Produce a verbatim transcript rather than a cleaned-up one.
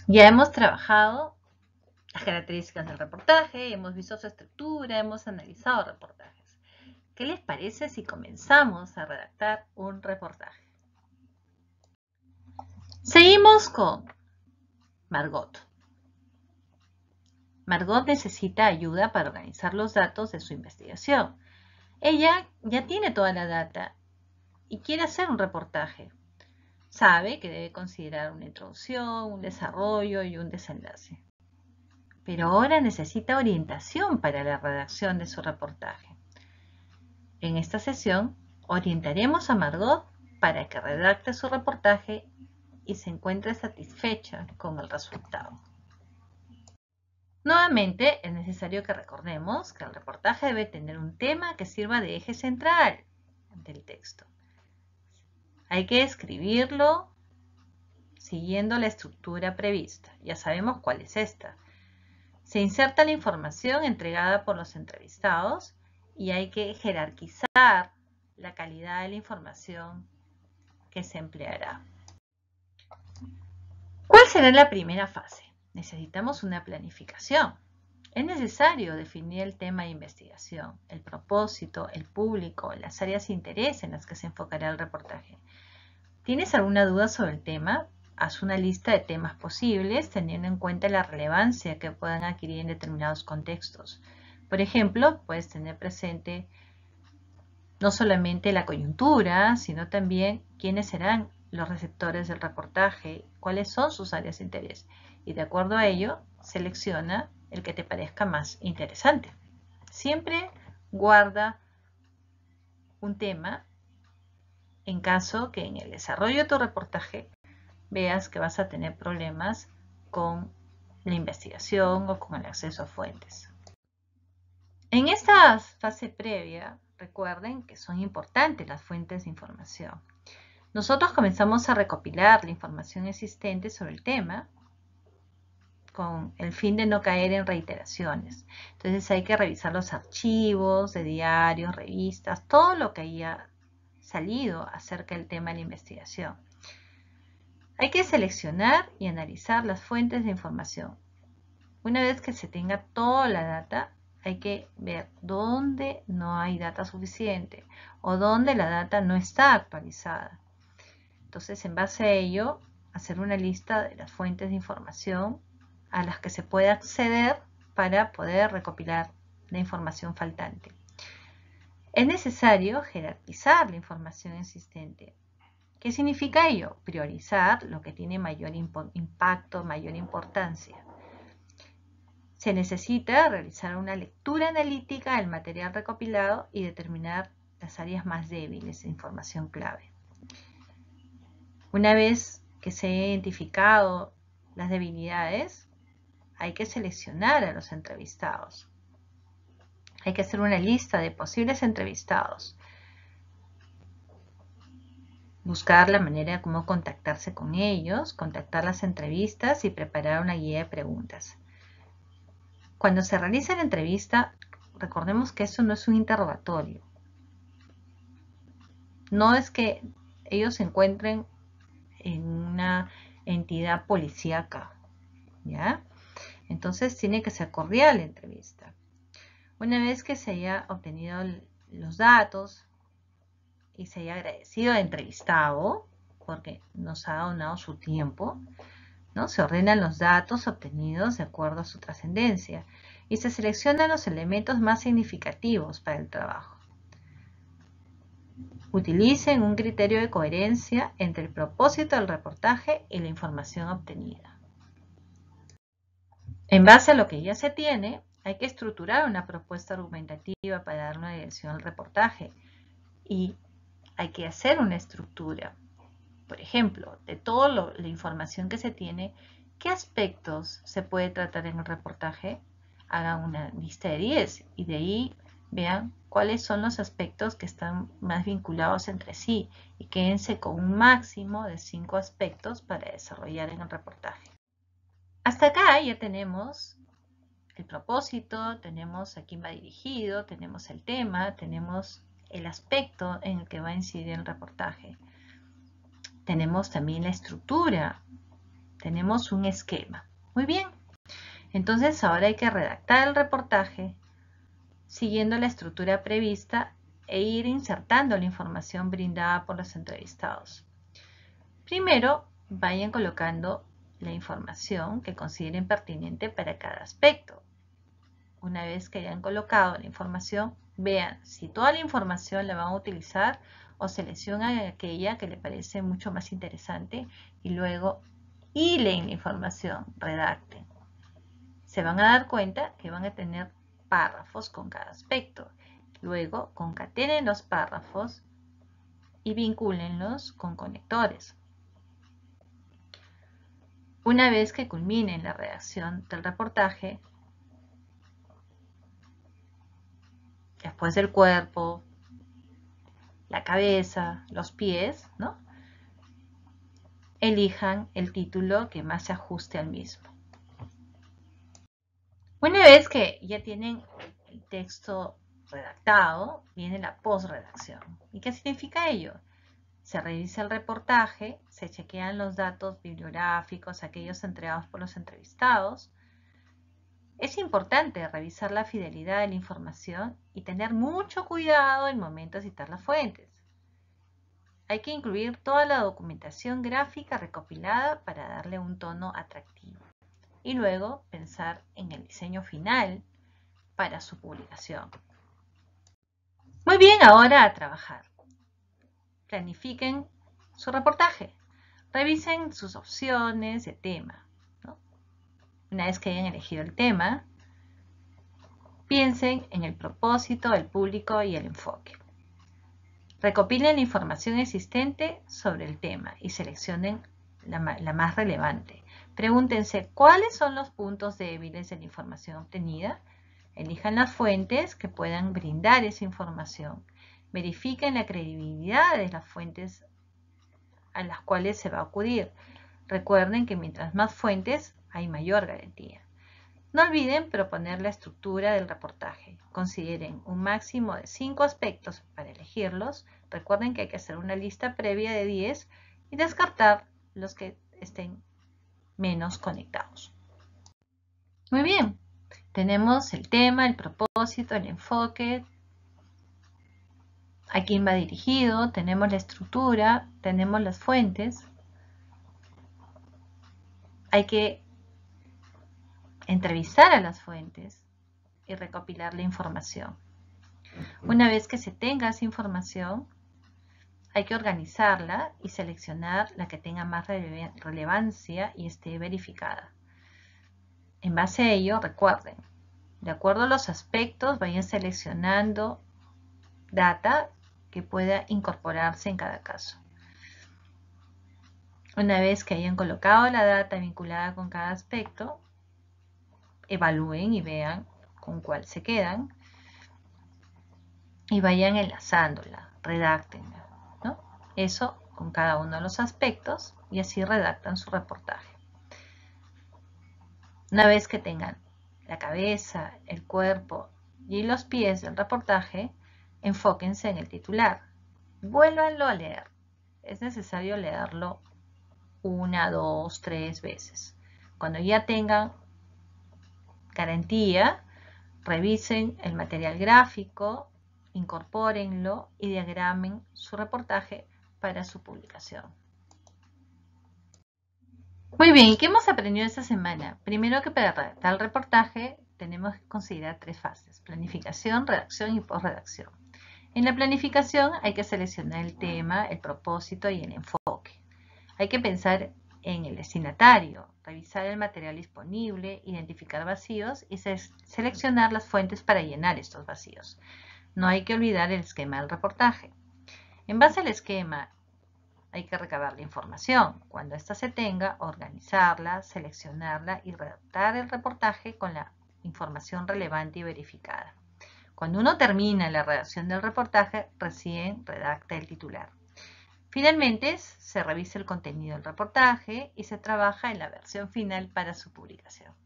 Ya hemos trabajado las características del reportaje, hemos visto su estructura, hemos analizado reportajes. ¿Qué les parece si comenzamos a redactar un reportaje? Seguimos con Margot. Margot necesita ayuda para organizar los datos de su investigación. Ella ya tiene toda la data y quiere hacer un reportaje. Sabe que debe considerar una introducción, un desarrollo y un desenlace. Pero ahora necesita orientación para la redacción de su reportaje. En esta sesión, orientaremos a Margot para que redacte su reportaje y se encuentre satisfecha con el resultado. Nuevamente, es necesario que recordemos que el reportaje debe tener un tema que sirva de eje central del texto. Hay que escribirlo siguiendo la estructura prevista. Ya sabemos cuál es esta. Se inserta la información entregada por los entrevistados y hay que jerarquizar la calidad de la información que se empleará. ¿Cuál será la primera fase? Necesitamos una planificación. Es necesario definir el tema de investigación, el propósito, el público, las áreas de interés en las que se enfocará el reportaje. ¿Tienes alguna duda sobre el tema? Haz una lista de temas posibles teniendo en cuenta la relevancia que puedan adquirir en determinados contextos. Por ejemplo, puedes tener presente no solamente la coyuntura, sino también quiénes serán los receptores del reportaje, cuáles son sus áreas de interés. Y de acuerdo a ello, selecciona el que te parezca más interesante. Siempre guarda un tema en caso que en el desarrollo de tu reportaje veas que vas a tener problemas con la investigación o con el acceso a fuentes. En esta fase previa, recuerden que son importantes las fuentes de información. Nosotros comenzamos a recopilar la información existente sobre el tema con el fin de no caer en reiteraciones. Entonces hay que revisar los archivos de diarios, revistas, todo lo que haya salido acerca del tema de la investigación. Hay que seleccionar y analizar las fuentes de información. Una vez que se tenga toda la data, hay que ver dónde no hay data suficiente o dónde la data no está actualizada. Entonces, en base a ello, hacer una lista de las fuentes de información a las que se puede acceder para poder recopilar la información faltante. Es necesario jerarquizar la información existente. ¿Qué significa ello? Priorizar lo que tiene mayor impacto, mayor importancia. Se necesita realizar una lectura analítica del material recopilado y determinar las áreas más débiles de información clave. Una vez que se han identificado las debilidades, hay que seleccionar a los entrevistados. Hay que hacer una lista de posibles entrevistados. Buscar la manera de cómo contactarse con ellos, contactar las entrevistas y preparar una guía de preguntas. Cuando se realiza la entrevista, recordemos que eso no es un interrogatorio. No es que ellos se encuentren en una entidad policíaca, ¿ya? Entonces tiene que ser cordial la entrevista. Una vez que se haya obtenido los datos y se haya agradecido al entrevistado, porque nos ha donado su tiempo, ¿no? Se ordenan los datos obtenidos de acuerdo a su trascendencia y se seleccionan los elementos más significativos para el trabajo. Utilicen un criterio de coherencia entre el propósito del reportaje y la información obtenida. En base a lo que ya se tiene, hay que estructurar una propuesta argumentativa para dar una dirección al reportaje y hay que hacer una estructura. Por ejemplo, de toda la información que se tiene, ¿qué aspectos se puede tratar en el reportaje? Hagan una lista de diez y de ahí vean cuáles son los aspectos que están más vinculados entre sí y quédense con un máximo de cinco aspectos para desarrollar en el reportaje. Hasta acá ya tenemos el propósito, tenemos a quién va dirigido, tenemos el tema, tenemos el aspecto en el que va a incidir el reportaje. Tenemos también la estructura tenemos un esquema. Muy bien. Entonces ahora hay que redactar el reportaje siguiendo la estructura prevista e ir insertando la información brindada por los entrevistados. Primero, vayan colocando la información que consideren pertinente para cada aspecto. Una vez que hayan colocado la información, vean si toda la información la van a utilizar o seleccionan aquella que les parece mucho más interesante y luego hilen la información, redacten. Se van a dar cuenta que van a tener párrafos con cada aspecto. Luego, concatenen los párrafos y vincúlenlos con conectores. Una vez que culminen la redacción del reportaje, después del cuerpo, la cabeza, los pies, ¿no? Elijan el título que más se ajuste al mismo. Una vez que ya tienen el texto redactado, viene la postredacción. ¿Y qué significa ello? Se revisa el reportaje, se chequean los datos bibliográficos, aquellos entregados por los entrevistados. Es importante revisar la fidelidad de la información y tener mucho cuidado en el momento de citar las fuentes. Hay que incluir toda la documentación gráfica recopilada para darle un tono atractivo. Y luego pensar en el diseño final para su publicación. Muy bien, ahora a trabajar. Planifiquen su reportaje. Revisen sus opciones de tema, ¿no? Una vez que hayan elegido el tema, piensen en el propósito, el público y el enfoque. Recopilen la información existente sobre el tema y seleccionen la, la más relevante. Pregúntense cuáles son los puntos débiles de la información obtenida. Elijan las fuentes que puedan brindar esa información. Verifiquen la credibilidad de las fuentes a las cuales se va a acudir. Recuerden que mientras más fuentes, hay mayor garantía. No olviden proponer la estructura del reportaje. Consideren un máximo de cinco aspectos para elegirlos. Recuerden que hay que hacer una lista previa de diez y descartar los que estén menos conectados. Muy bien, tenemos el tema, el propósito, el enfoque, a quién va dirigido, tenemos la estructura, tenemos las fuentes. Hay que entrevistar a las fuentes y recopilar la información. Una vez que se tenga esa información, hay que organizarla y seleccionar la que tenga más rele- relevancia y esté verificada. En base a ello, recuerden, de acuerdo a los aspectos, vayan seleccionando data que pueda incorporarse en cada caso. Una vez que hayan colocado la data vinculada con cada aspecto, evalúen y vean con cuál se quedan y vayan enlazándola, redáctenla, ¿no? Eso con cada uno de los aspectos y así redactan su reportaje. Una vez que tengan la cabeza, el cuerpo y los pies del reportaje, enfóquense en el titular. Vuélvanlo a leer. Es necesario leerlo una, dos, tres veces. Cuando ya tengan garantía, revisen el material gráfico, incorpórenlo y diagramen su reportaje para su publicación. Muy bien, ¿qué hemos aprendido esta semana? Primero que para redactar el reportaje tenemos que considerar tres fases: planificación, redacción y postredacción. En la planificación hay que seleccionar el tema, el propósito y el enfoque. Hay que pensar en el destinatario, revisar el material disponible, identificar vacíos y seleccionar las fuentes para llenar estos vacíos. No hay que olvidar el esquema del reportaje. En base al esquema hay que recabar la información. Cuando ésta se tenga, organizarla, seleccionarla y redactar el reportaje con la información relevante y verificada. Cuando uno termina la redacción del reportaje, recién redacta el titular. Finalmente, se revisa el contenido del reportaje y se trabaja en la versión final para su publicación.